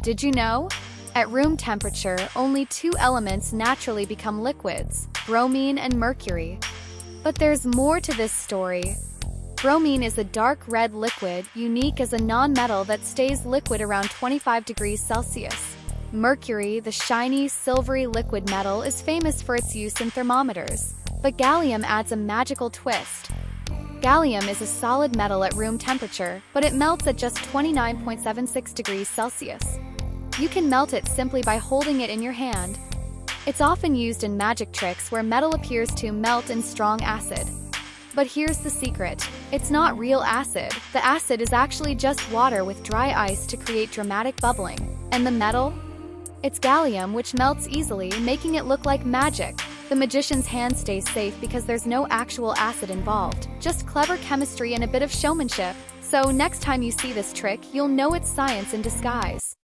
Did you know? At room temperature, only two elements naturally become liquids, bromine and mercury. But there's more to this story. Bromine is a dark red liquid, unique as a non-metal that stays liquid around 25 degrees Celsius. Mercury, the shiny, silvery liquid metal, is famous for its use in thermometers. But gallium adds a magical twist. Gallium is a solid metal at room temperature, but it melts at just 29.76 degrees Celsius. You can melt it simply by holding it in your hand. It's often used in magic tricks where metal appears to melt in strong acid. But here's the secret. It's not real acid. The acid is actually just water with dry ice to create dramatic bubbling. And the metal? It's gallium, which melts easily, making it look like magic. The magician's hand stays safe because there's no actual acid involved, just clever chemistry and a bit of showmanship. So next time you see this trick, you'll know it's science in disguise.